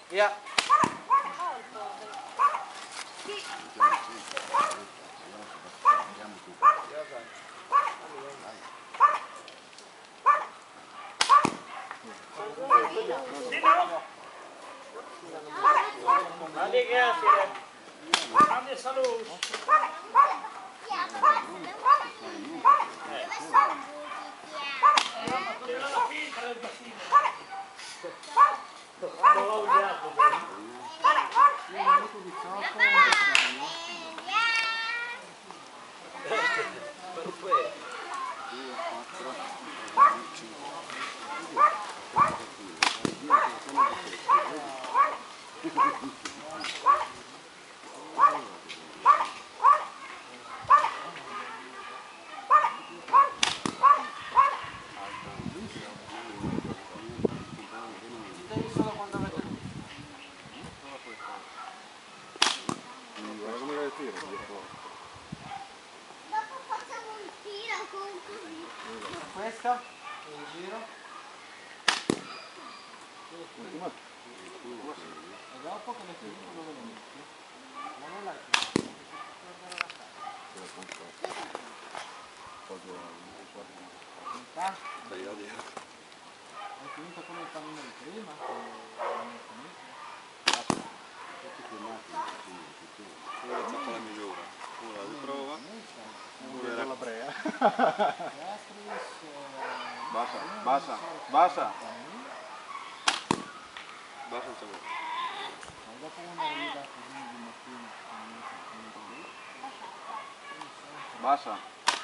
Via. Hadi gel şöyle. Hadi saluş. Dopo facciamo un tiro con così. Questa, in giro. E dopo come ti dico dove lo metti? Ma non l'hai più. Hai finito come il panino di prima? Ora faccio la misura, ora la prova, ora la brea. Basta, basta, basta. Basta il sabore. Dopo una arriva così di mattina. Basta.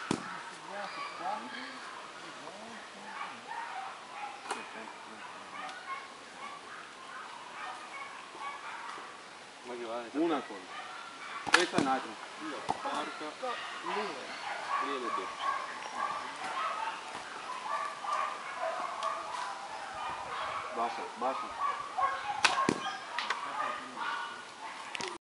Ma che vale? Una cosa. Questa è un'altra. Porca. Lì le due. Basta, basta.